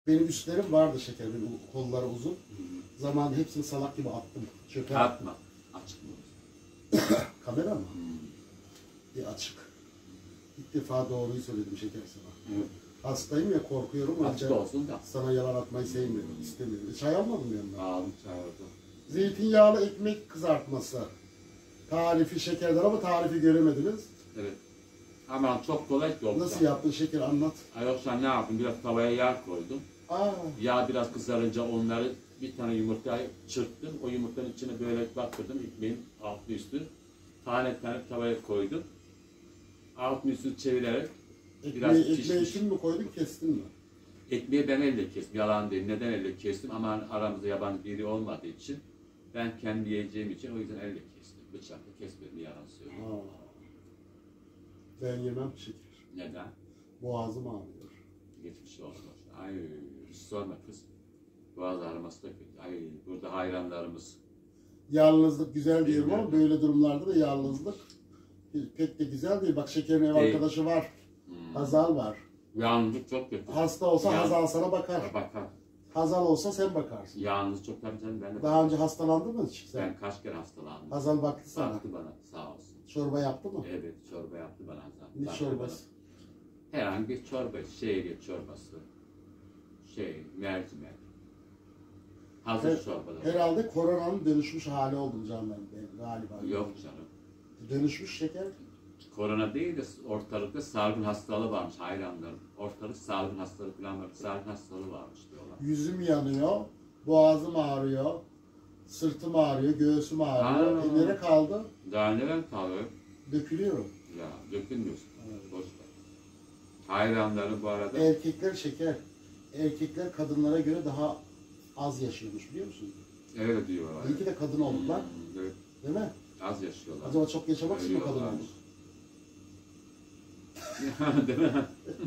Benim üstlerim vardı şeker, benim kolları uzun. Zaman hepsini salak gibi attım. Çöpe Atma. Açık mı? Kamera mı? Açık. İlk defa doğruyu söyledim şeker sana. Evet. Hastayım ya, korkuyorum. Açık olsun da. Sana yalan atmayı sevmiyorum, istemiyorum. Çay almadım yanına. Aldım çağırdı. Zeytinyağlı ekmek kızartması. Tarifi şekerden ama tarifi göremediniz. Evet. Ama çok kolay ki oldu. Nasıl yaptın şeker, anlat. Yoksa ne yaptım? Biraz tavaya yağ koydum. Yağ biraz kızarınca onları bir tane yumurtayı çırptım. O yumurtanın içine böyle batırdım. Ekmeğin altı üstü. Tane tane tavaya koydum. Altını üstünü çevirerek biraz Ekmeği için mi koydun, kestin mi? Ekmeği ben elle kestim. Yalan değil. Neden elle kestim? Ama aramızda yabancı biri olmadığı için ben kendi yiyeceğim için o yüzden elle kestim. Bıçakla kesmedim, yalan söylüyorum. Ben yemem şeker. Neden? Boğazım ağrıyor. Geçmiş olsun. Ay hiç sorma kız. Boğaz ağrıması da kötü. Ay burada hayranlarımız. Yalnızlık güzel diyorum ama böyle durumlarda da yalnızlık pek de güzel değil. Bak şekerin ev arkadaşı var. Hazal var. Yalnızlık çok kötü. Hasta olsa Hazal sana bakar. Bakar. Hazal olsa sen bakarsın. Yalnız çok tabii canım. Ben de daha önce hastalandın mı hiç sen? Ben kaç kere hastalandım. Hazal baktı sana. Baktı bana, sağ olsun. Çorba yaptı mı? Evet, çorba yaptı bana Hazal. Ne çorbası? Herhangi bir çorba, şehriye çorbası. Mercimek. Hazır çorbalar. Herhalde koronanın dönüşmüş hali oldum canım ben galiba. Yok canım. Dönüşmüş şeker. Korona değil de ortalıkta salgın hastalığı varmış hayranlarım. Ortalık salgın hastalığı falan var. Salgın hastalığı varmış diyorlar. Yüzüm yanıyor, boğazım ağrıyor, sırtım ağrıyor, göğsüm ağrıyor. Nereye kaldı? Daha neler kalıyor? Dökülüyorum. Ya dökülmüyorsun. Evet. Boş ver. Hayranları bu arada. Erkekler şeker. Erkekler kadınlara göre daha az yaşıyormuş, biliyor musun? Öyle diyorlar. İyi ki de kadın oldular. Evet. Değil mi? Az yaşıyorlar. Acaba çok yaşamak için mi kadın olmuş? Değil mi?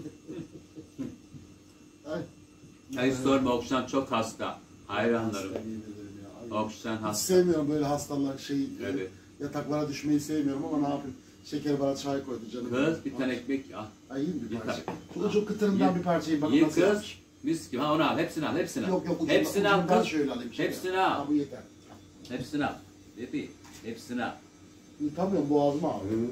Ay sorma, Okşan çok hasta. Hayranlarım. Okşan hasta. Hiç sevmiyorum böyle hastalar evet. Yataklara düşmeyi sevmiyorum ama ne yapayım? Şeker bana çay koydu canım. Kız bir tane ekmek al. Ay iyi bir parça. Ucu kıtırından bir parçayı bana nasıl kız. Mis gibi. Ha onu al. Hepsini al. Hepsini al. Yok hepsini al kız. Şöyle alayım. Hepsini al. Ha, bu yeter. Hepsini al. Bebi. Hepsini al. Yutamıyorum, boğazım ağrıyor.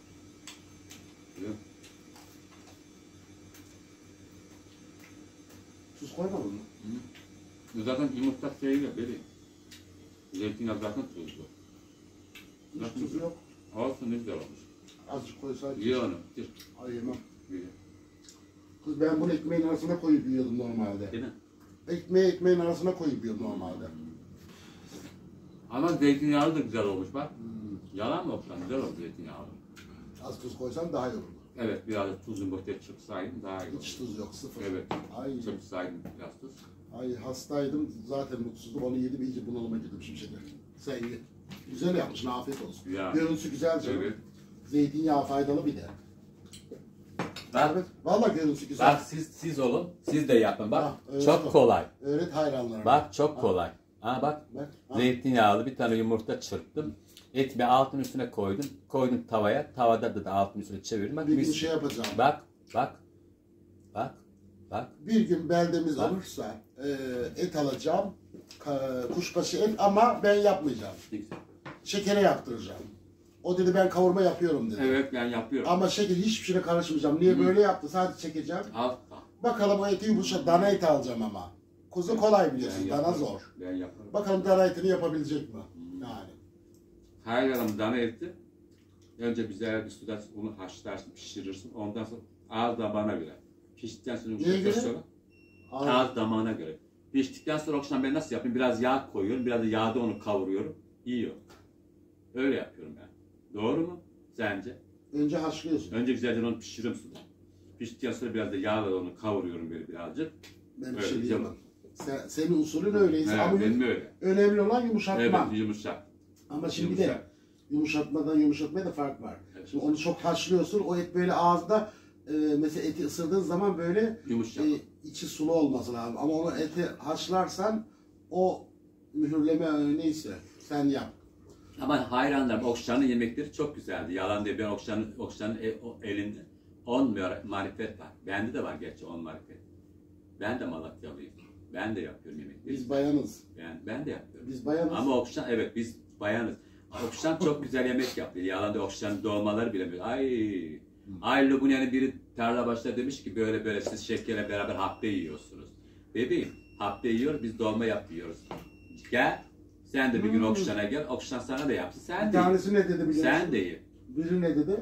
Tuz koymadın mı? Zaten yumurta şeyle bebi. Zeytinyağı zaten tuzlu. Hiç tuz yok. Olsun, ne güzel olmuş. Azıcık koysaydın. Ye onu. Ay yemem. Ye. Kız ben bunu ekmeğin arasına koyup yiyordum normalde. Değil mi? Ekmeğin arasına koyup yiyordum normalde. Ama zeytinyağlı da güzel olmuş bak. Yalan mı Okşan? Güzel oldu zeytinyağlı. Az tuz koysam daha iyi olurdu. Evet, biraz tuzun boşa çıksaydım daha iyi olurdu. Hiç tuz yok, sıfır. Evet. Ay. Çıksaydım biraz tuz. Ay hastaydım, zaten mutsuzdum. Onu yedim, iyice bunalıma girdim şimdi şeker. Sen ye. Güzel yapmışsın, afiyet olsun. Ya. Görüntüsü güzel canım. Evet. Zeytinyağı faydalı bir de. Bak, Evet, vallahi görüntüsü güzel. bak siz olun, siz de yapın bak. Ha, öyle çok mi? kolay. Öğret hayranlarına. Bak çok kolay. Ha bak. Ha. Zeytinyağlı bir tane yumurta çırptım. Etimi altın üstüne koydum. Koydum tavaya. Tavada da altın üstüne çevirdim. Bak, Bir gün şey yapacağım. Bak. Bir gün beldemiz Bak. olursa et alacağım. Kuşbaşı et ama ben yapmayacağım. Şekere yaptıracağım. O dedi ben kavurma yapıyorum dedi. Evet, ben yapıyorum. Ama şeker hiçbir şeye karışmayacağım. Niye böyle yaptı? Sadece çekeceğim. Al. Bakalım o eti yumuşak. Dana eti alacağım ama. Kuzu kolay biliyorsun. Dana zor. Ben yaparım. Bakalım dana etini yapabilecek mi? Yani. Hayranım dana eti. Önce güzel bir suda onu haşlarsın, pişirirsin. Ondan sonra ağız damağına göre. Piştikten sonra yumuşaktan sonra ağız damağına göre. Piştikten sonra Okşan ben nasıl yapayım? Biraz yağ koyuyorum, biraz da yağda onu kavuruyorum. Yiyor. Öyle yapıyorum ben. Doğru mu? Sence? Önce haşlıyorsun. Önce güzelce onu pişiririm suda. Piştikten sonra biraz da yağla onu kavuruyorum böyle birazcık. Ben bir Öyle şey güzel diyemem. Senin usulün öyleyse Evet, ama benim öyle. önemli olan yumuşatma. Evet, yumuşak. Ama şimdi de yumuşatmadan yumuşatmaya da fark var. Evet. Şimdi onu çok haşlıyorsun, o et böyle ağızda mesela eti ısırdığın zaman böyle Yumuşak. içi sulu olması lazım. Ama onu eti haşlarsan o mühürleme neyse sen yap. Ama hayranlarım Okşan'ın yemekleri çok güzeldi. Yalan değil. Ben Okşan'ın, elinde 10 marifet var. Bende de var gerçi 10 marifet. Ben de Malatyalıyım. Ben de yapıyorum yemekleri. Biz bayanız. Ben de yapıyorum. Biz bayanız. Ama Okşan, evet biz bayanız. Okşan çok güzel yemek yapıyor. Yalan da Okşan'ın dolmaları bile böyle. Ay bu yani biri tarla başında demiş ki böyle böyle siz şekerle beraber hapte yiyorsunuz. Bebeğim hapte yiyoruz biz dolma yapıyoruz. Gel sen de bir gün Okşan'a gel. Okşan sana da yapsın. Sen Bir de tanesi ne dedi biliyor musun? Sen de ye. Biri ne dedi?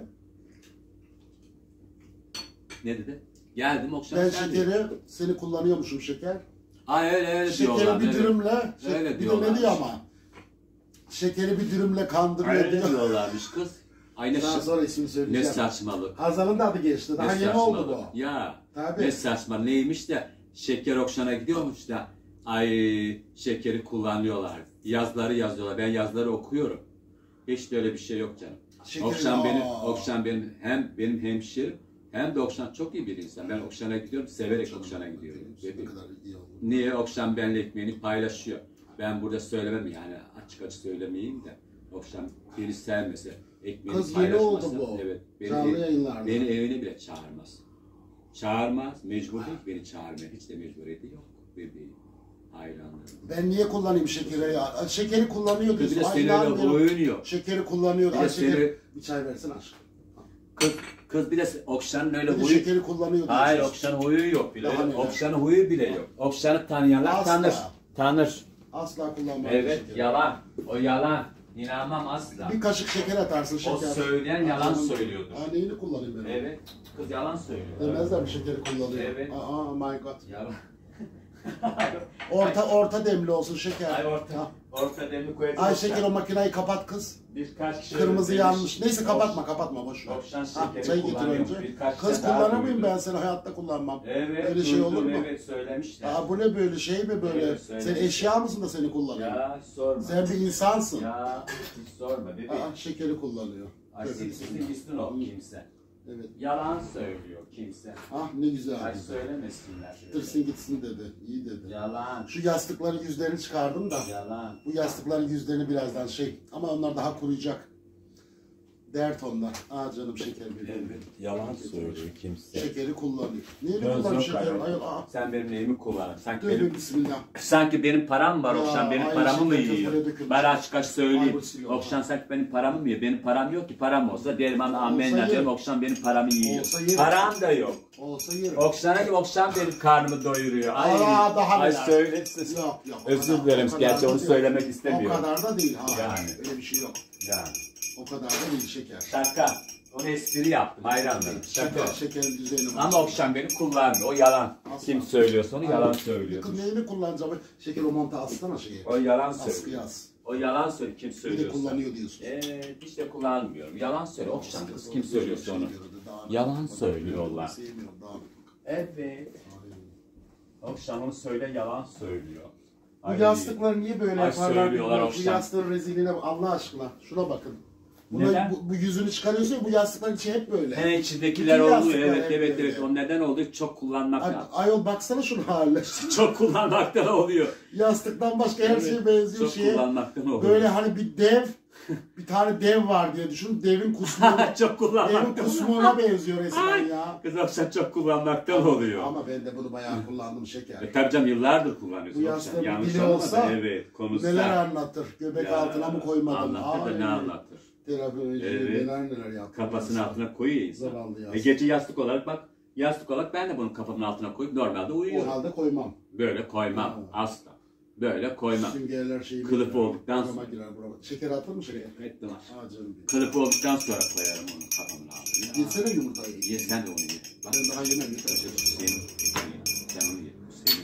Ne dedi? Geldim Okşan Ben sen de şekeri ye. seni kullanıyormuşum şeker. Ay öyle Şekeri diyorlar. bir dürümle, Öyle bir de diyorlar. ne diyor ama? Şekeri bir dürümle kandırıyor Öyle diyor. diyorlarmış kız. Ay ne, Daha sonra ismini ne söyleyeceğim. saçmalık. Hazal'ın da adı geçti. Daha Ne yeni oldu bu. saçmalık. Ya Tabii. ne saçma neymiş de şeker Okşan'a gidiyormuş da ay şekeri kullanıyorlar. Yazları yazıyorlar. Ben yazları okuyorum. Hiç de öyle bir şey yok canım. Şekeri- Okşan benim hem benim hemşerim hem de Okşan çok iyi bir insan. Ben Okşan'a gidiyorum, severek Okşan'a gidiyorum. Ne kadar iyi oldu. Niye? Okşan benimle ekmeğini paylaşıyor. Ben burada söylemem yani açık açık söylemeyeyim de Okşan beni sevmese, ekmeğini Kız yeni oldu paylaşmasa, bu. evet, Canlı yayınlarda. beni evine bile çağırmaz. Çağırmaz, mecbur değil beni çağırmaya. Hiç de mecburiyeti yok bebeğim. Hayranlarım. Ben niye kullanayım şekeri ya? Şekeri kullanıyor Kız bir de diyorsun. seni Ay, öyle inanmıyorum. oynuyor. Şekeri kullanıyor. Bir de Ay, şeker... seni- Bir çay versene aşkım. Kız bir de Okşan'ın öyle Bir de huyu... şekeri kullanıyor Hayır diyorsun. Okşan'ın huyu yok bile. Daha neler? Okşan'ın huyu bile yok. Okşan'ı tanıyanlar Asla. tanır. Tanır. Asla kullanmam Evet şekeri. yalan. O yalan. İnanmam asla. Bir kaşık şeker atarsın şeker. O söyleyen yalan söylüyordur. Ha neyini kullanayım ben? Evet. Kız yalan söylüyor. Demezler bir şekeri kullanıyor. Evet. Aa my god. Yalan. Orta demli olsun şeker. Ay Ha. orta demli koyacağız. Ay şeker o makineyi kapat kız. Birkaç kişi Kırmızı öyle yanmış. demiş. Neyse kapatma boş ver. Okşan Ha, şekeri çayı getir kullanıyormuş. önce. Birkaç Kız sefer kullanamayayım duydum. ben seni hayatta kullanmam. Evet. Öyle şey olur duydum, mu? Evet söylemişler. Aa bu ne böyle şey mi böyle? Evet, Sen söylemişler. eşya mısın da seni kullanıyor? Ya hiç sorma. Sen bir insansın. Ya hiç sorma bebeğim. Aa şekeri kullanıyor. Ay Tövbe sizin bismillah. gitsin o kimse. Evet. Yalan söylüyor kimse. Ah ne güzel. Ay söylemesinler. Tırsın gitsin dedi. İyi dedi. Yalan. Şu yastıkların yüzlerini çıkardım da. Yalan. Bu yastıkların yüzlerini birazdan şey. Ama onlar daha kuruyacak. Dert onlar. Aa canım şeker benim. Yalan söylüyor kimse. Şekeri kullanıyor. Niye Göz kullanıyor yok şeker? ayol. Ayol aa. Sen benim neyimi kullan? Tövbe bismillah. Sanki benim param var Ya, Okşan benim aynı paramı mı şekilde yiyor? kafaya dökülmüş. Ben açık açık söyleyeyim. Ay, bu Okşan sanki benim paramı mı yiyor? Benim param yok ki param olsa derim ama amenna yer. derim Okşan benim paramı yiyor. Olsa yer. Param da yok. Olsa yerim. Okşan'a ki Okşan benim karnımı doyuruyor. Ay, Daha ay neler. söyle. Yok. o Özür kadar- dilerim o kadar gerçi da onu değil. söylemek O istemiyorum. kadar da değil. Ha, Yani. öyle bir şey yok. Yani. O kadar da değil şeker. Şaka. Onu espri yaptım hayranlarım. Şaka. Şekerin düzeyini bak. Ama Okşan beni kullandı. O yalan. Asla. Kim söylüyorsa onu yalan Aynen. söylüyor. Kız neyini kullanacağım? Şeker o monta aslana şeyi. O yalan Askıya söylüyor. as. O yalan söylüyor. Kim Bir de söylüyorsa. kullanıyor diyorsun. Hiç de kullanmıyorum. Yalan söylüyor. Okşan kız kim söylüyorsa Şey onu. Yalan söylüyorlar. Sevmiyorum daha. Evet. Okşan onu söyle yalan söylüyor. Bu yastıkları niye böyle Ay, yaparlar? söylüyorlar Bu Okşan. yastığın rezilliğine Allah aşkına. Şuna bakın. Neden? Bu yüzünü çıkarıyorsun ya bu yastıkların içi hep böyle. He içindekiler Bütün oluyor. yastıklar Evet hep evet böyle. evet. O neden oluyor? Çok kullanmak lazım. Ayol baksana şunun haline. Çok kullanmaktan oluyor. Yastıktan başka her Evet, şeye benziyor Çok şeye. kullanmaktan oluyor. Böyle hani bir dev, bir tane dev var diye düşün. Devin kusmuğuna, Çok devin kullanmaktan. kusmuğuna benziyor resmen Ay. ya. Kız Okşan çok kullanmaktan oluyor. Ama ben de bunu bayağı kullandım şeker. Tabii canım yıllardır kullanıyorsun. Bu Okşan. yastığın Yanlış dili olmadı. olsa Evet konusu. Neler anlatır. Göbek Ya, altına mı koymadım? Anlatır da ne anlatır. Terapi Evet. neler yaptım. Kafasının altına koyuyor insan. Zavallı yastık. Gece yastık olarak bak. Yastık olarak ben de bunu kafamın altına koyup normalde O uyuyorum. halde koymam. Böyle koymam. Ha. Asla. Böyle koymam. Süngerler şeyi Kılıf girer, olduktan burama sonra. girer, burama. Şeker atır mı şeker? Ettim var. Aa canım benim. Kılıf olduktan sonra koyarım onu kafamın altına. Yesene yumurtayı. Ye sen de onu ye. Bak. Ben daha yemem. Senin. Sen onu ye. Senin.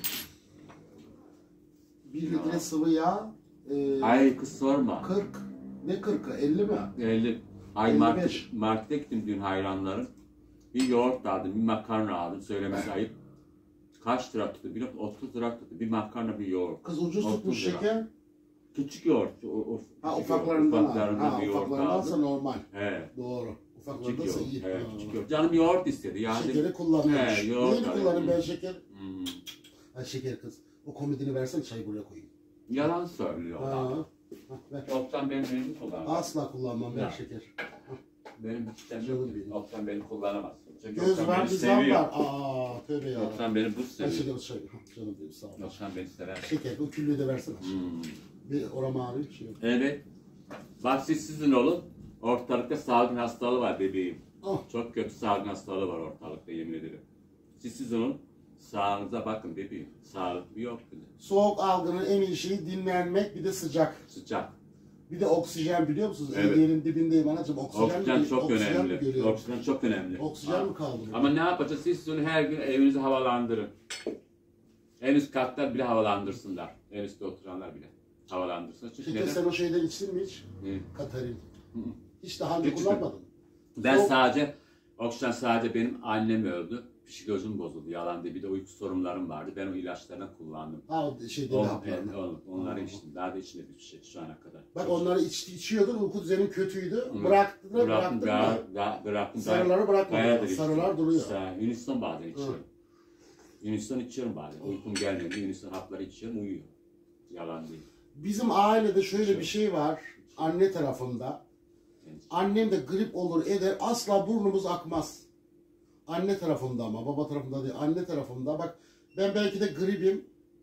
1 litre sıvı yağ. Ay kız sorma. 40. Ne 40'ı? 50 mi? 50. Ay 55. markete gittim dün hayranlarım. Bir yoğurt aldım, bir makarna aldım. Söylemesi ayıp. Kaç lira tuttu? Bir 30 lira tuttu. Bir makarna, bir yoğurt. Kız ucuz 30 tutmuş lira. şeker. Küçük yoğurt. Ha küçük ufaklarından yoğurt, al. ufaklarından Ha bir yoğurt ufaklarındansa aldım. normal. He. Doğru. Küçük Ufaklarındansa yoğurt. iyi. He, Ha. küçük yoğurt. Canım yoğurt istedi. Yani, Şekeri kullanıyormuş. He, yoğurt Neyini alayım. kullanayım ben şeker? Hmm. Ha şeker kız. O komodini versen çayı buraya koyayım. Yalan söylüyorlar. Ha. Ver. Oktan benim elimi kullanmaz. Asla kullanmam ben Ya. şeker. Benim hiç Canım yok. benim. Oktan beni kullanamaz. Çünkü Göz Oksan var, beni nizam seviyor. var. Aa, tövbe ya. Oksan beni bu Her seviyor. şey canım benim sağ ol. Oksan beni sever. Şeker, o küllüğü de versene. Hmm. Bir oram ağrıyor, bir şey yok. Evet. Bak siz sizin olun. Ortalıkta salgın hastalığı var bebeğim. Oh. Çok kötü salgın hastalığı var ortalıkta yemin ederim. Siz olun. Sağlığınıza bakın bebeğim. Sağlık yok bile. Soğuk algının en iyi şeyi dinlenmek, bir de sıcak. Sıcak. Bir de oksijen biliyor musunuz? Evet. Yerin dibindeyim anacığım. Oksijen çok oksijen mi önemli. görüyorum? Oksijen çok önemli. Oksijen mi kaldı burada? Ama ne yapacağız? Siz onu her gün evinizi havalandırın. En üst katlar bile havalandırsınlar. En üstte oturanlar bile havalandırsın. Çünkü Şeker neden? sen o şeyden içtin mi hiç? Ne? Katarin. Hı. Hiç daha önce Hiç kullanmadın. Ben Soğuk- sadece, oksijen sadece benim annem öldü. Psikolojim bozuldu yalan diye. Bir de uyku sorunlarım vardı. Ben o ilaçlarını kullandım. Ha o şey deli haplarını. Onları içtim. Daha da içmedim bir şey şu ana kadar. Bak onları içiyordun, uyku düzenin kötüydü. Hı. Bıraktın Bıraktım. da. Bıraktım. Sarıları bırakmadın. Bayağıdır Sarılar içiyorum. duruyor. Uniston bazen içiyorum. Uniston içiyorum bazen. Uykum gelmedi. Uniston hapları içiyorum. Uyuyor. Yalan değil. Bizim ailede şöyle bir şey var. Anne tarafında. Annem de grip olur eder. Asla burnumuz akmaz. Anne tarafında ama. Baba tarafında değil. Anne tarafında. Bak ben belki de gripim.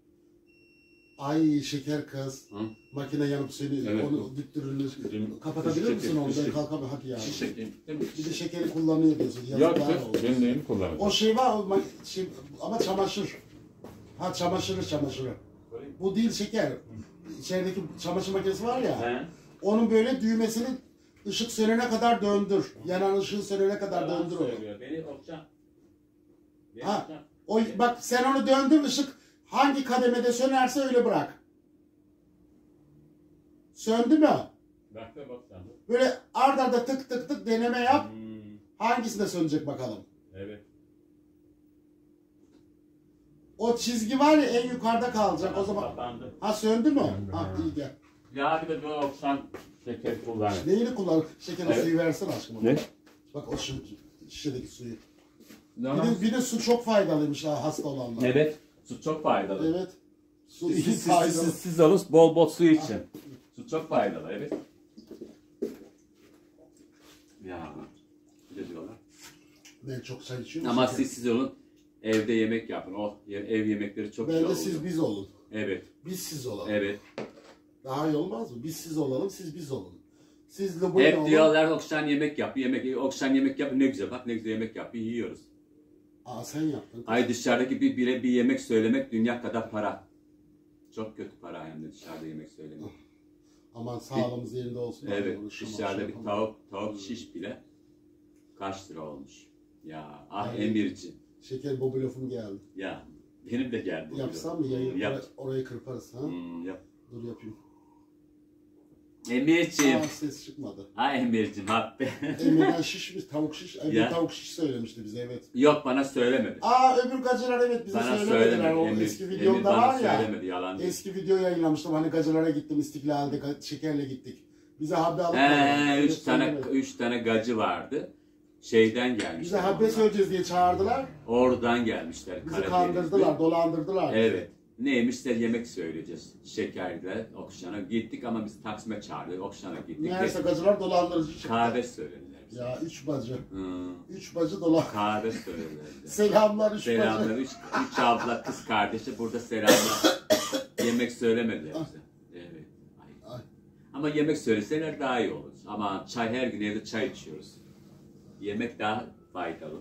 Ay şeker kız. Hı? Makine yanıp seni Evet. onu düttürülür. Bizim- Kapatabilir Şeker, misin onu? Ben şeker. kalkamam. Hadi ya. Şişe değil mi? Bir de şekeri kullanıyor diyorsun. Yok Yazıklar kız. olsun. Ben neyini kullanacağım? O şey var o şey, ama çamaşır. Ha çamaşırı. Bu değil şeker. İçerideki çamaşır makinesi var ya. He? Onun böyle düğmesini ışık sönene kadar döndür. Yanan ışığı sönene kadar Yalan döndür onu. söylüyor. Beni okşan. Beni Ha. okşan. O bak sen onu döndür ışık hangi kademede sönerse öyle bırak. Söndü mü? Bak da bak sen de. Böyle ard arda tık tık tık deneme yap. Hmm, Hangisinde sönecek bakalım. evet. O çizgi var ya en yukarıda kalacak o zaman. Kapandı. Ha söndü mü? Ha iyi gel. Ya bir de bu okşan şeker kullanıyor. Neyini kullan? Şeker Evet. suyu versene aşkım. Ne? Bak o şişedeki suyu. Tamam. Bir de su çok faydalıymış ha hasta olanlar. Evet. Su çok faydalı. Evet. Su iyi Siz faydalı. olun bol bol su için. Su çok faydalı evet. Ya ne diyorlar? Ben çok çay içiyorum. Ama şeker. siz olun evde yemek yapın. O ev yemekleri çok Ben güzel de oluyor. siz biz olun. Evet. Biz siz olalım. Evet. Daha iyi olmaz mı? Biz siz olalım, siz biz olun. Siz de bu Hep olun. diyorlar okşan yemek yap. Okşan yemek yap ne güzel. Bak ne güzel yemek yap. Yiyoruz. Aa sen yaptın. Ay dışarıdaki bire bir yemek söylemek dünya kadar para. Çok kötü para hem de dışarıda yemek söylemek. Aman sağlığımız yerinde olsun. Evet, Uğraşamam, dışarıda bir yapamam. tavuk şiş bile kaç lira olmuş. Ya ah Ay. Emirci. Şeker bobu lafım geldi. Ya benim de geldi. Yapsam mı yayın? Yap. Orayı kırparız ha? Yap. Dur yapayım. Emirciğim. Aa ses çıkmadı. Ha Emirciğim hatta. Emirden şişmiş, tavuk şiş. Emir Ya. tavuk şiş söylemişti bize evet. Yok bana söylemedi. Aa öbür gacılar evet bize Bana söylemediler. söylemedi. O Emir, eski Emir videomda bana var ya. söylemedi yalan değil. Eski video yayınlamıştım. Hani gacılara gittim İstiklal'de şekerle gittik. Bize habbe alıp geldiler. Üç Evet, tane söylemedi. 3 tane gacı vardı. Şeyden gelmişler. Bize habbe onlar. söyleyeceğiz diye çağırdılar. Oradan gelmişler. Bizi Karadeniz'de. kandırdılar, dolandırdılar. Evet. Neymiş size yemek söyleyeceğiz. Şekerle Okşan'a gittik ama biz Taksim'e çağırdık. Okşan'a gittik. Meğerse gacılar dolandırıcı çıktı. Kahve söylediler bize. Ya üç bacı. Hı. Üç bacı dolan. Kahve söylediler bize. Selamlar üç Selamlar. bacı. Üç abla kız kardeşi burada selamlar. Yemek söylemediler bize. Evet. Ay. Ay. Ama yemek söyleseler daha iyi olur. Ama çay her gün evde çay içiyoruz. Yemek daha faydalı.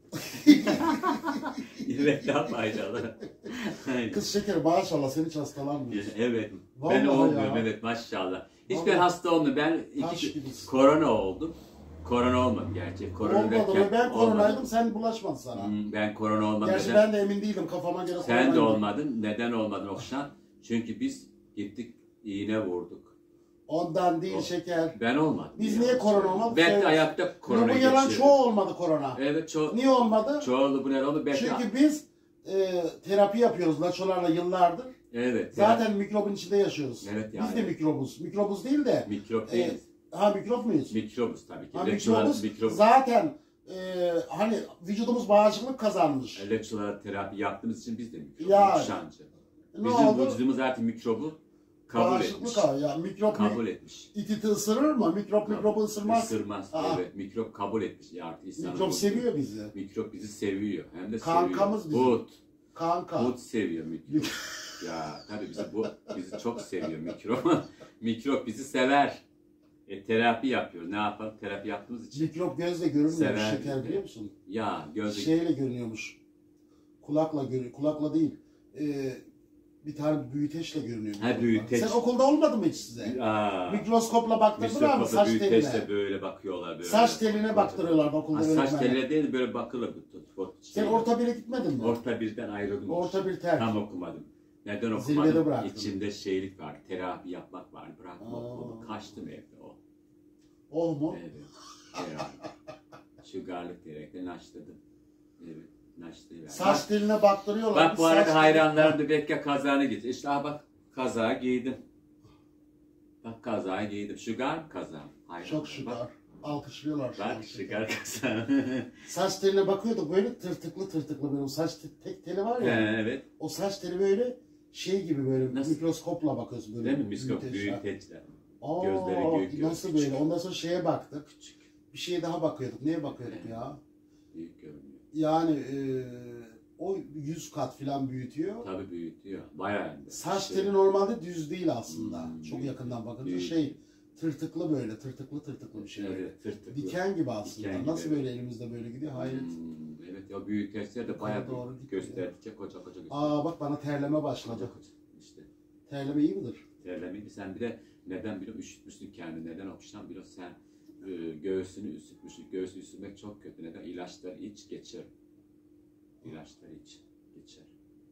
Yemek daha faydalı. Kız şeker maşallah sen hiç hastalanmıyorsun. Evet. Vallahi Ben olmuyorum ya. evet maşallah. Hiç Vallahi. ben hasta olmuyorum. Ben Taş gibisin. korona oldum. Korona olmadım gerçi. Korona Olmadı derken mı? Ben olmadım. koronaydım sen bulaşmadın sana. Ben korona olmadım. Gerçi Neden? ben de emin değildim kafama göre Sen de koronaydım. olmadın. Neden olmadın Okşan? Çünkü biz gittik iğne vurduk. Ondan değil şeker. Ben olmadım. Biz ya. niye korona olmadı? Ben de Söyle. ayakta korona Bu yalan geçirdim. çoğu olmadı korona. Evet Niye olmadı? çoğulu bu ne oldu? Belki... Çünkü biz terapi yapıyoruz laçolarla yıllardır. Evet. Zaten mikrobun içinde yaşıyoruz. Evet Biz yani. de mikrobuz. Mikrobuz değil de. Mikrop değil. Mikrop muyuz? Mikrobuz tabii ki. Ha, Elektrolar, mikrobuz. mikrop. Zaten hani vücudumuz bağışıklık kazanmış. Elektrolara terapi yaptığımız için biz de mikrobuz. Yani. Şancı. Ne Bizim oldu? vücudumuz zaten mikrobu kabul etmiş. Bağışıklık ya. Mikrop Kabul etmiş. iti ısırır mı? Mikrobu ısırmaz. Isırmaz. Evet. Mikrop kabul etmiş. Artık Mikrop seviyor bizi. Mikrop bizi seviyor. Hem de Kankamız seviyor. bizim. Kanka. Hut seviyor mikrop. Ya tabii bizi çok seviyor mikrop. Mikrop bizi sever. Terapi yapıyor. Ne yapalım? Terapi yaptığımız için. Mikrop gözle görünmüyor Sever şeker bizi. biliyor musun? Ya gözle Şeyle görünüyormuş. Kulakla görüyor. Kulakla değil. Bir tane büyüteçle görünüyor. Ha, büyüteç. Sen okulda olmadı mı hiç size? Mikroskopla baktırdılar mı saç teline? Böyle bakıyorlar böyle. Saç teline baktırıyorlardı okulda. Saç teline değil böyle bakırlar. Sen orta bire gitmedin mi? Orta birden ayrıldım. Orta bir terk. Tam okumadım. Neden Zirvede okumadım? bıraktım. İçimde şeylik var. Terapi yapmak var. Bıraktım Aa. okulu. Kaçtım evde o. O mu? Evet. Terapi. Şugarlık diyerekten naşladım. Evet. Naşlayı Saç teline baktırıyorlar. Bak bu arada hayranlarım da bekle kazağını gitti. İşte bak kazağı giydim. Bak kazağı giydim. Şugar mı kazağım? Çok şugar. Alkışlıyorlar şu an. Bak şugar kazağım. Saç teline bakıyorduk böyle tırtıklı böyle o saç tek teli var ya. Evet. O saç teli böyle şey gibi böyle Nasıl? mikroskopla bakıyorsun böyle. Değil mi? Mikroskop Büyüteçler. büyüteçler. Aa, Gözleri büyük, nasıl küçük. böyle? Ondan sonra şeye baktık. Küçük. Bir şeye daha bakıyorduk. Neye bakıyorduk ya? Büyük görünüyor. Yani o 100 kat falan büyütüyor. Tabii büyütüyor. Bayağı hem de. Saç Şey- teli normalde düz değil aslında. Çok büyük, yakından bakınca büyük. şey tırtıklı böyle tırtıklı bir şey. Evet, tırtıklı. Diken gibi aslında. Diken gibi, Nasıl evet. böyle elimizde böyle gidiyor? Hayret. Evet ya büyük testler de bayağı Doğru büyük. gidiyor. Gösterdikçe koca gösteriyor. Aa bak bana terleme başladı. Koca koca. İşte Terleme iyi midir? terlemeydi. Sen bir de neden biliyorum üşütmüşsün kendini. Neden okşan biliyorum sen göğsünü üşütmüşsün. Göğsü üşütmek çok kötü. Neden? İlaçlar iç geçer. İlaçlar iç geçer.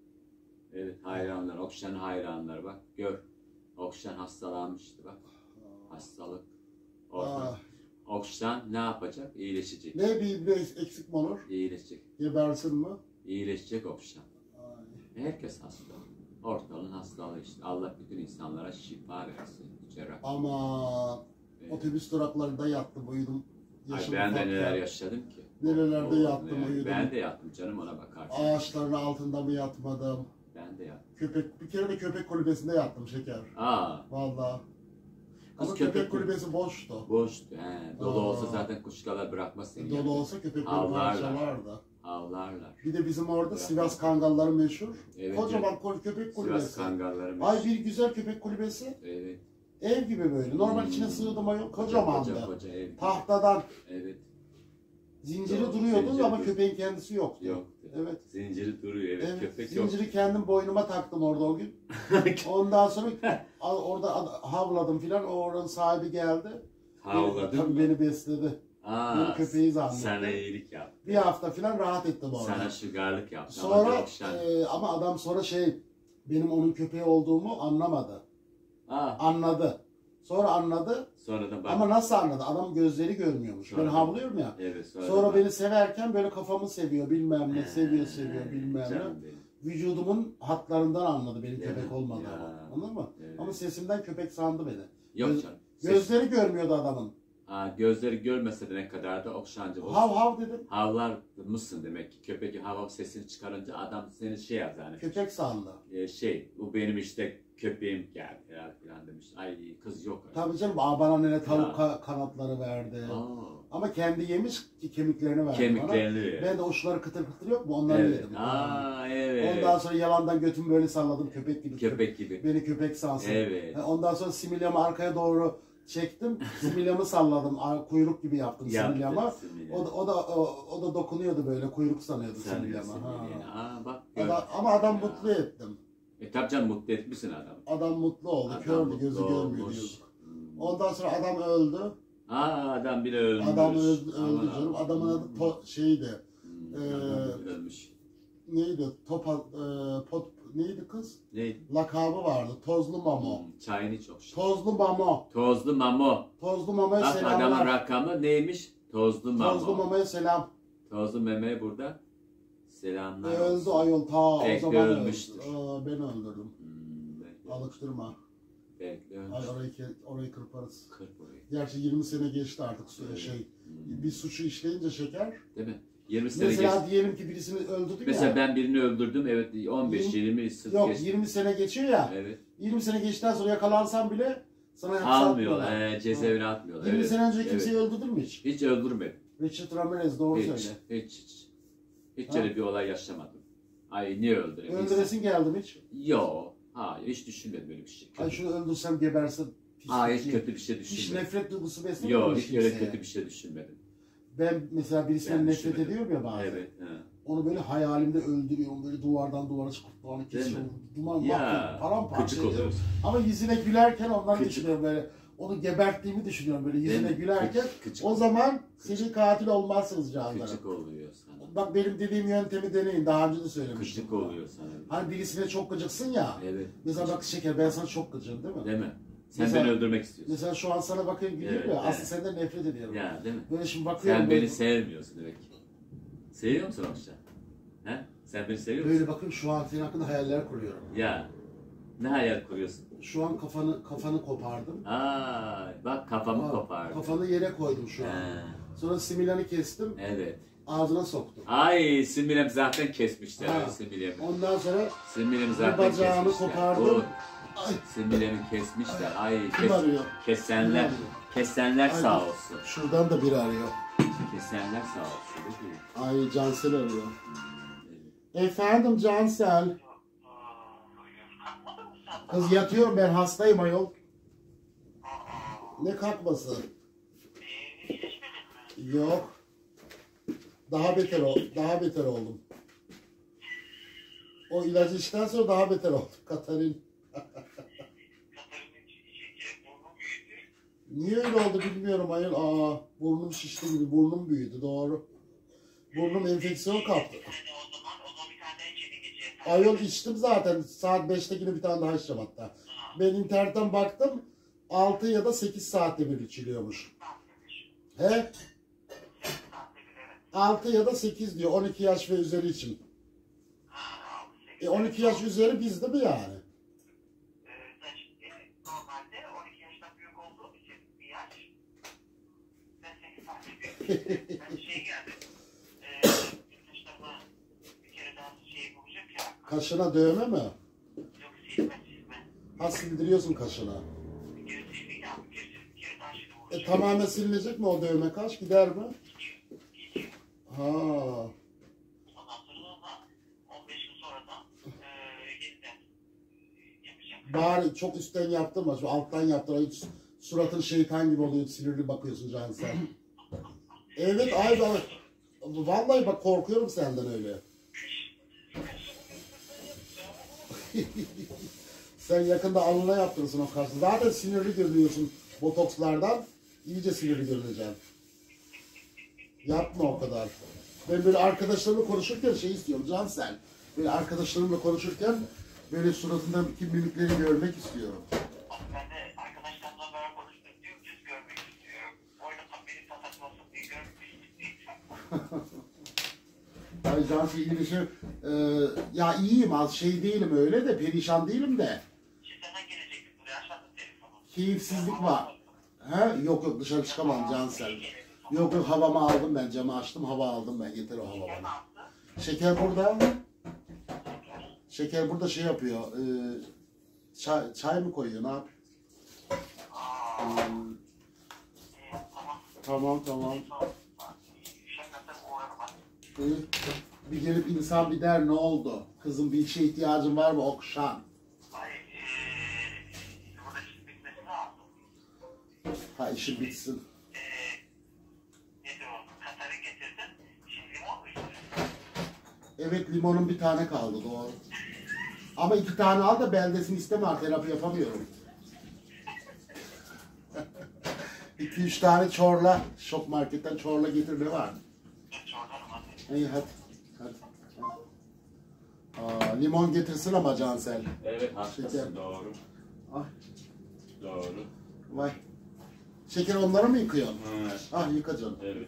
Evet hayranlar. Okşan hayranlar bak gör. Okşan hastalanmıştı bak. Hastalık. Orada. Aa, Okşan ne yapacak? İyileşecek. ne bir eksik mi olur? İyileşecek. Gebersin mi? İyileşecek okşan. Ay. Herkes hasta. Ortalığın hastalığı işte. Allah bütün insanlara şifa versin. Cerrah. Ama Evet. otobüs duraklarında yattım uyudum. Ay Yaşım ben de ufak neler ya. yaşadım ki. Nerelerde Oo, yattım, neler. uyudum. Ben de yattım canım ona bakarsın. Ağaçların altında mı yatmadım? Ben de yattım. Bir kere de köpek kulübesinde yattım şeker. Aa, Vallahi. Kız Ama köpek köpek kulübesi boştu. boştu. He. Dolu Aa. olsa zaten kuşkalar bırakmaz seni. Dolu yani. olsa köpekleri Avlarlar. parçalardı. Avlarlar. Bir de bizim orada Bırakmaz. Sivas Kangalları meşhur. Evet, Kocaman köpek Sivas kulübesi. kangalları Ay meşhur. bir güzel köpek kulübesi. Evet. Ev gibi böyle. Normal içine sığdım ayol. Kocamandı. Koca ev. Tahtadan Evet. zinciri Doğru, duruyordu zinciri ama dur- köpeğin kendisi yoktu. Yoktu. Evet. Zinciri duruyor. Evet. Evet, Köpek yok. zinciri kendim boynuma taktım orada o gün. Ondan sonra orada havladım filan. O oranın sahibi geldi. Havladın Tabii mı? beni besledi. Aa, Beni köpeği zannetti. sana iyilik yap. Bir hafta filan rahat ettim orada. Sana şugarlık yaptı. Sonra ama adam sonra benim onun köpeği olduğumu anlamadı. Anladı. Sonra anladı. Sonradan bak. Ama nasıl anladı? Adam gözleri görmüyormuş. Ben Sonra- havlıyorum ya. Evet, Sonra bak. beni severken böyle kafamı seviyor bilmem ne. Seviyor bilmem ne. Canım benim. Vücudumun hatlarından anladı benim Ya, köpek olmadığımı. ya. Anladın mı? Evet. Ama sesimden köpek sandı beni. Yok Göz- canım. Gözleri görmüyordu adamın. Gözleri görmese de ne kadar da okşancı olsun. Hav hav dedim. Havlar mısın demek ki. Köpek hav sesini çıkarınca adam seni şey yazar. Yani, Köpek sandı. bu benim işte köpeğim geldi herhalde falan demiş. Ay kız yok. öyle. Tabii canım bana nene tavuk Ya. kanatları verdi. Aa, Ama kendi yemiş ki kemiklerini verdi kemiklerini. bana. Ben de uçları kıtır kıtır yok mu onları Evet. yedim. Evet. Ondan sonra yalandan götümü böyle salladım köpek gibi. Köpek gibi. Beni köpek sansın. Evet. Ondan sonra similyamı arkaya doğru çektim. Similyamı salladım. Kuyruk gibi yaptım similyama. Yaptın similya. O da dokunuyordu böyle kuyruk sanıyordu Sen de similyama. similyeni. Bak. Ama adam Ya. mutlu ettim. Tabii canım mutlu etmişsin adamı. Adam mutlu oldu. Adam Kördü mutlu gözü görmüyor olmuş. diyorduk. Ondan sonra adam öldü. Adam bile ölmüş. Adam öldü Aman canım. Allah'ım. Adamın adı şeydi. Adam bile ölmüş. Neydi? Neydi kız? Neydi? Lakabı vardı. Tozlu Mamo. Çayını çok şişt. Tozlu Mamo. Tozlu Mamo. Tozlu Mamo'ya Bak adamın selamlar. rakamı neymiş? Tozlu Mamo. Tozlu Mamo'ya selam. Tozlu Meme burada. Selamlar Öldü olsun. ayol ta o Belki zaman ölmüştür. Ben öldürdüm. Belki, Alıştırma. belki de Ay ölmüştür. orayı kırparız. Kır burayı. Gerçi 20 sene geçti artık Evet. bir suçu işleyince şeker. Değil mi? 20 sene Mesela geçti. diyelim ki birisini öldürdün Mesela ya. ben birini öldürdüm. Evet 15-20 sırf Yok geçti. 20 sene geçiyor ya. Evet. 20 sene geçtikten sonra yakalansan bile sana hapse Almıyorlar. atmıyorlar. Cezaevine atmıyorlar. 20 Evet. sene önce Evet. kimseyi öldürdün mü hiç? Hiç öldürmedim. Richard Ramirez doğru Hiç. söyle. Hiç Ha? öyle bir olay yaşamadım. Ay niye öldüreyim? Öldüresin geldi mi hiç? Yok. Hayır hiç düşünmedim öyle bir şey. Ay şunu öldürsem gebersin. Hayır hiç pislik. kötü bir şey Hiç düşünmedim. nefret duygusu beslemedin mi Yok hiç öyle kimseye? kötü bir şey düşünmedim. Ben mesela birisinden Ben nefret düşünmedim. ediyorum ya bazen. Evet. Ha. Onu böyle hayalimde öldürüyorum. Böyle duvardan duvara çıkıp kulağını Değil mi? kesiyorum. Duman Ya mahvoluyor. Paramparça gıcık ediyorum. oluyorsun. Ama yüzüne gülerken ondan Gıcık. düşünüyorum böyle. Onu geberttiğimi düşünüyorum böyle yüzüne Değil mi? gülerken. Gıcık O zaman seri katil olmazsınız Gıcık canlarım. oluyor sana. Bak benim dediğim yöntemi deneyin. Daha önce de söylemiştim. Gıcık oluyor sana. Hani birisine çok gıcıksın ya. Evet. Mesela bak Şeker ben sana çok gıcığım değil mi? Değil mi? Sen Mesela- beni öldürmek istiyorsun. Mesela şu an sana bakıyorum gülüyorum Evet, ya. evet. Aslında senden nefret ediyorum. Ya değil mi? Böyle şimdi bakıyorum. Sen böyle, beni sevmiyorsun demek ki. Seviyor musun Akşam? He? Sen beni seviyor musun? böyle bakın şu an senin hakkında hayaller kuruyorum. Ya. Ne hayal kuruyorsun? Şu an kafanı kopardım. Bak kafamı Aa, kopardı. Kafanı yere koydum şu an. He, Sonra similanı kestim. evet. Ağzına soktum. Ay Similem zaten kesmişler Ha. öyle Similemi. Ondan sonra Similem bir zaten bacağını kesmişler. kopardım. O Ay, Similemi kesmişler. Ay kim arıyor? kesenler. Kim arıyor? Kesenler Ay, sağ olsun. Şuradan da biri arıyor. Kesenler sağ olsun. Değil mi? Ay Cansel arıyor. Evet. Efendim Cansel. Kız yatıyorum ben hastayım ayol. Ne kalkması? Yok. Daha beter oldum. O ilacı içten sonra daha beter oldum. Katarin. Niye öyle oldu bilmiyorum ayol. Burnum şişti gibi. Burnum büyüdü doğru. Burnum enfeksiyon kaptı. Ayol içtim zaten. Saat 5'te yine bir tane daha içeceğim hatta. Ben internetten baktım. 6 ya da 8 saatte bir içiliyormuş. He? 6 ya da 8 diyor. 12 yaş ve üzeri için. 12 yaş üzeri biz değil mi yani? Normalde 12 yaştan büyük olduğum için bir yaş ve 8 saat büyük. Ben şey geldi. Saçlarıma bir kere daha şey bulacak ya. Kaşına dövme mi? Yok silme. Ha sildiriyorsun kaşına. Bir kere silme ya. Bir kere daha şimdi vuracak. Tamamen silinecek mi o dövme kaş? Gider mi? Gidiyor. Ha. Ondan sonra da 15 gün sonra da yeniden yapacak. Bari çok üstten yaptırma. Şu alttan yaptır. Hiç suratın şeytan gibi oluyor. Sinirli bakıyorsun Cansel. Evet ay vallahi bak korkuyorum senden öyle. Sen yakında alnına yaptırırsın o kaşı. Zaten sinirli görünüyorsun botokslardan. İyice sinirli görüneceksin. Yapma o kadar. Ben böyle arkadaşlarımla konuşurken şey istiyorum Cansel. Böyle arkadaşlarımla konuşurken böyle suratındaki mimikleri görmek istiyorum. Ben de arkadaşlarımla beraber konuştum diyor. Düz görmek istiyorum. Oynasam beni tataklasın diye görmek istiyorum. Ay Cansel iyi bir şey. Ya iyiyim az şey değilim öyle de perişan değilim de. Şimdiden gelecektik buraya. Aşağıda telefonu. Keyifsizlik var. He? Yok dışarı çıkamam Cansel. Yok havamı aldım ben camı açtım hava aldım ben yeter o hava Ne bana. yaptı? Şeker burada. Şeker burada şey yapıyor. Çay mı koyuyor ne yapıyor? Hmm, Tamam. tamam. Şakasın uğrarım hadi. Bir gelip insan bir der ne oldu? Kızım bir işe ihtiyacın var mı okşan? Ay, burada şimdi bitmesi lazım. Ha işin bitsin. Nedir o? Katarı getirdin. Şimdi limon mu istiyorsun? Evet limonun bir tane kaldı doğru. Ama 2 tane al da beldesini isteme artık terapi yapamıyorum. 2-3 tane çorla. Şok marketten çorla getir ne var? Çorlarım hadi. İyi hadi. Limon getirsin ama Cansel. Evet haklısın Şeker. doğru. Ay Doğru. vay. Şeker onları mı yıkıyorsun? Evet. Ah yıka canım. Evet.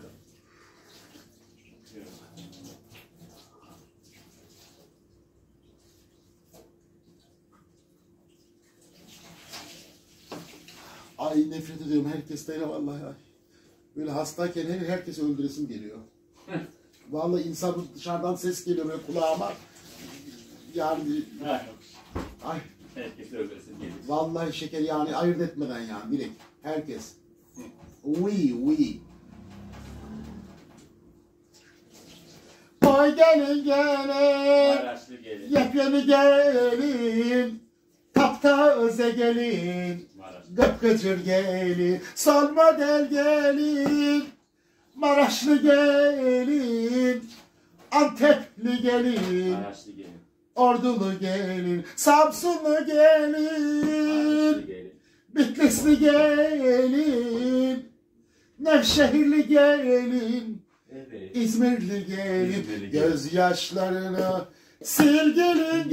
Ay nefret ediyorum herkesten ya vallahi ay. Böyle hastayken herkesi öldüresim geliyor. Vallahi insan dışarıdan ses geliyor böyle kulağıma. Yani ay Herkes öldürsün gelir. vallahi şeker yani ayırt etmeden yani direkt herkes. Oui. Oy gelin gelin. Maraşlı gelin. Yepyeni gelin. Taptaze gelin. Maraşlı. Gıpgıcır gelin. Son model gelin. Maraşlı gelin. Antepli gelin. Maraşlı gelin. Ordulu gelin. Samsunlu Maraşlı gelin. gelin. Bitlisli gelin. Nevşehirli gelin. Evet. İzmirli gelin. İzmirli gelin. Gözyaşlarını sil gelin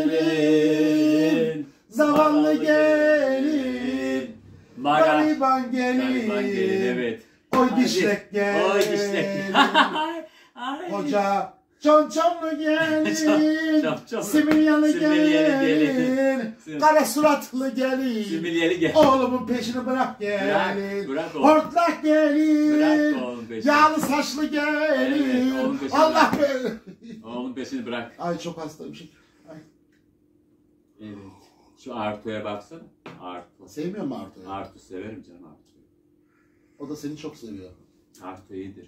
gelin. Zavallı gelin. Maraş. Gariban Gariban gelin, gelin. evet. Oy Hadi. dişlek gelin. Oy dişlek. Ay. Koca çonçonlu gelin. Çonçonlu. Similyalı Similyeli gelin. gelin. Kara suratlı gelin. Similyeli gelin. Oğlumun peşini bırak gelin. Bırak oğlum. Hortlak gelin. Bırak oğlum peşini. Yağlı saçlı gelin. Evet, oğlum peşini Allah bırak. be. Oğlum peşini bırak. Ay çok hastayım. Ay. Evet. Şu Artu'ya baksana. Artu. Sevmiyor mu Artu'yu? Artu severim canım Artu'yu. O da seni çok seviyor. Artu iyidir.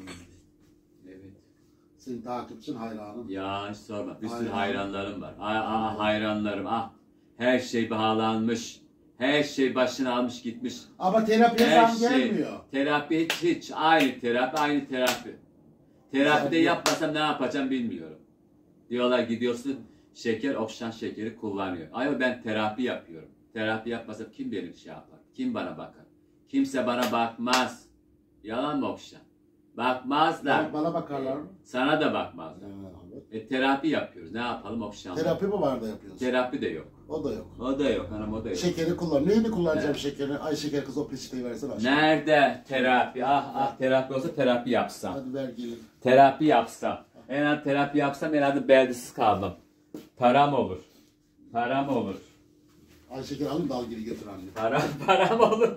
Evet. Senin takipçin, hayranın. Ya hiç sorma. Bir sürü Hayran. hayranlarım var. Hayranlarım. Her şey bağlanmış. Her şey başına almış gitmiş. Ama terapiye Her zam şey. gelmiyor. Terapi hiç. Aynı terapi. Terapide Tabii. yapmasam ne yapacağım bilmiyorum. Diyorlar gidiyorsun şeker, okşan şekeri kullanıyor. Ay ben terapi yapıyorum. Terapi yapmasam kim benim şey yapar? Kim bana bakar? Kimse bana bakmaz. Yalan mı okşan? Bakmazlar. Bana bakarlar mı? Sana da bakmazlar. Evet. Terapi yapıyoruz. Ne yapalım okşan? Terapi mi var da yapıyorsun? Terapi de yok. O da yok. O da yok hanım o da yok. Şekeri kullan. Neyini kullanacağım Evet. şekeri? Ay şeker kız o peçeteyi versene aşağı. Nerede terapi? Terapi olsa terapi yapsam. Hadi ver gelin. Terapi yapsam. En az terapi yapsam herhalde beldesiz kalmam. Param olur. Ay şeker alın dal gibi götür anne. Param olur.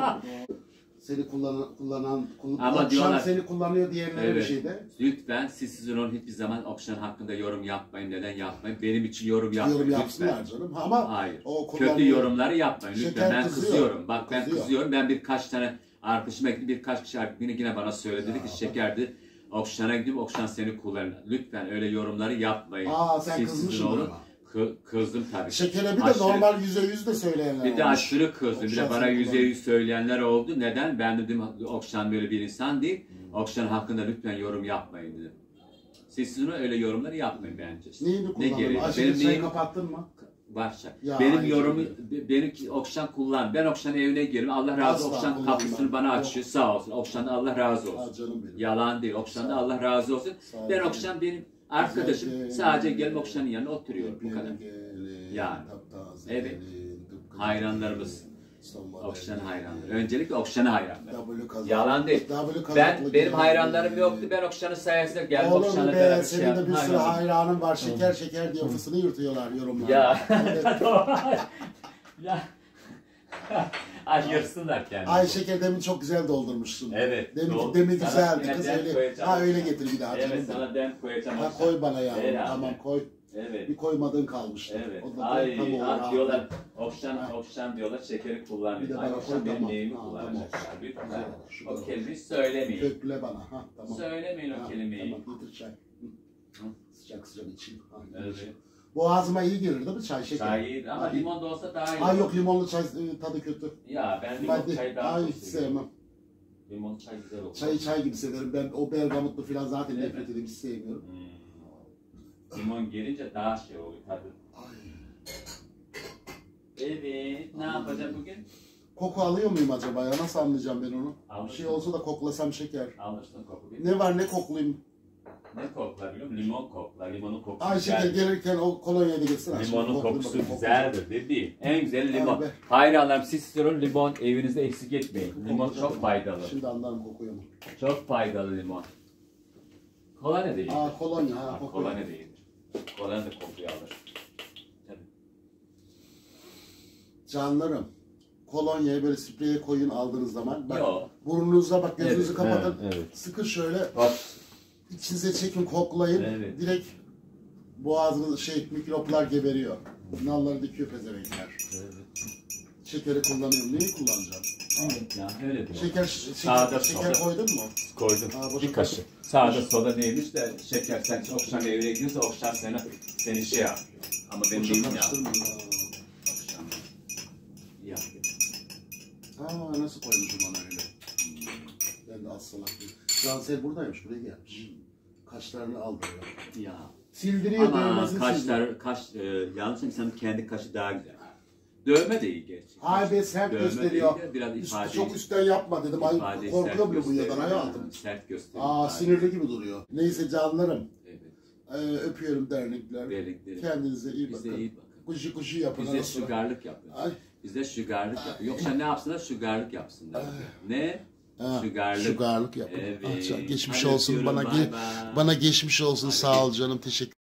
Seni kullanan Ama Okşan diyorlar- seni kullanıyor diyenlere bir Evet. şey de. Lütfen sizin olun hiçbir zaman Okşan hakkında yorum yapmayın. Neden yapmayın? Benim için yorum yapmayın. Yorum lütfen. yapsınlar canım. Ama Hayır. o kullanıyor. Kötü yorumları yapmayın. Lütfen Şeker ben kızıyor. kızıyorum. Bak ben Kızıyor. kızıyorum. Ben birkaç tane arkadaşıma gittim. Birkaç kişi yine bana söyledi. Dedi Ya. ki şekerdi. Okşan'a gidip Okşan seni kullanır. Lütfen öyle yorumları yapmayın. Sen Siz kızmışsın sizin olun. ama. Kızdım tabii. Şekere bir de Aşırı- normal %100 de söyleyenler Bir de olmuş. aşırı kızdım. Bir de Okşan bana seni %100 söyleyenler oldu. Neden? Ben dedim Okşan böyle bir insan değil. Okşan hakkında lütfen yorum yapmayın dedim. Siz öyle yorumları yapmayın bence. Neyini Ne kullandın? gereği? Ayşe'nin Benim çayı neyim? kapattın mı? Başla. Ya, Benim aynı yorumu, şey. benim Okşan kullan. Ben Okşan'ın evine girerim. Allah razı olsun. Asla Okşan kullanmam. kapısını bana Yok. açıyor. Sağ olsun. Okşan'da Allah razı olsun. Canım benim. Yalan değil. Okşan'da Sağ ol. Allah razı olsun. Sağ ol. Ben Okşan benim arkadaşım. Güzel Sadece gelin. gelip Okşan'ın yanına oturuyorum. Bu kadar. Yani. Evet. Hayranlarımız. Okşan hayranları. Öncelikle Okşan'a hayranlar. Yalan değil. Benim hayranlarım yoktu. Ben Okşan'ın sayesinde geldim. Oğlum Okşan'la be beraber senin de bir sürü hayranım. hayranın var. Şeker şeker diye fısını yırtıyorlar yorumlarda. Ya. Evet. Ya. Ay yırsınlar kendini. Ay şeker demin çok güzel doldurmuşsun. Evet. Demin doğru. demin Sana güzeldi yine kız dem öyle. koyacağım. Ha öyle getir bir daha. Evet canım sana dem koyacağım. benim. Ha koy bana ya. Herhalde. Tamam koy. Evet. Bir koymadığın kalmıştı. Evet. O da Ay tam olur ha. diyorlar. Okşan Ha. Okşan diyorlar. Şekeri Bir de kullanmıyor. Ay bana Okşan koy, benim tamam. neyimi Ha, kullanacaklar. tamam. Lütfen. Güzel, şu O kadar. kelimeyi söylemeyin. Kökle bana. Ha tamam. Söylemeyin o Ha, kelimeyi. Tamam getir çay. Sıcak sıcak içeyim. Ha, Evet. Boğazıma iyi gelir değil mi çay şeker? Çay iyi ama Ha, iyi. limon da olsa daha iyi. Ay yok limonlu çay tadı kötü. Ya ben limon çayı daha Ay çok hiç seviyorum. sevmem. Limon çay güzel olur. Çayı çay gibi severim. Ben o bergamotlu falan zaten Evet. nefret ediyorum. Hiç sevmiyorum. Limon gelince daha şey oluyor tadı. Ay. Evet. Ne yapacağım bugün? Koku alıyor muyum acaba ya? Nasıl anlayacağım ben onu? Bir Alırsın. şey olsa da koklasam şeker. Alırsın koku. Ne var ne koklayayım? Ne koklar biliyor musun? Limon koklar. Limonun kokusu Ay şeker güzeldir. gelirken o kolonyayı da getir. aşkım. Limonun Koklayayım kokusu bakayım, güzeldir bebeğim. En güzeli limon. Abi. Hayranlarım siz sorun limon evinizde eksik etmeyin. Limon çok faydalı. Şimdi anlarım kokuyor mu? Çok faydalı limon. Kolonya değildir. Aa kolonya ha Ha, kokuyor. kolonya değildir. Kolonya da kokuyu alır. Tabii. Canlarım. Kolonyayı böyle spreye koyun aldığınız zaman. Bak Yo. burnunuza bak gözünüzü Evet, kapatın. evet, evet. Sıkın şöyle. Bak. İçinize çekin, koklayın. Evet. Direkt boğazınız mikroplar geberiyor. Nalları dikiyor pezevenkler. Evet. Şekeri kullanıyorum. Neyi kullanacağım? Evet ya öyle diyor. Şeker koydun mu? Koydum. Bir kaşık. Sağda solda neymiş de şeker sen okşan evine gidiyorsa okşan seni şey yap. Ama ben Çok değilim ya. karıştırma. Okşan. Ya. Nasıl koymuşum ona öyle? Ben de az salaklıyım. Cansel buradaymış, buraya gelmiş. Kaşlarını aldırıyor. Ya. Sildiriyor, Ama dövmesini sildiriyor. yalnız insanın kendi kaşı daha güzel. Dövme de iyi gerçi. Ay be sert Dövme gösteriyor. değil de biraz ifade. Çok üstten yapma dedim. Ay İfadeyi korkuyorum sert bu yadan gösteriyor. hayatım. Sert gösteriyor. Sinirli gibi duruyor. Neyse canlarım. Evet. Öpüyorum dernekler. Dernekleri. Kendinize iyi bakın. Bize iyi bakın. Kuşu kuşu yapın. Bize arasına. şugarlık yapın. Ay. Bize şugarlık yapın. Yoksa ne yapsınlar? Şugarlık yapsınlar. Ne? Şugarlık. Şugarlık yapın. Evet. Geçmiş Hadi olsun öpüyorum, bana. bay bay. Bana geçmiş olsun. Hadi. Sağ ol canım. Teşekkür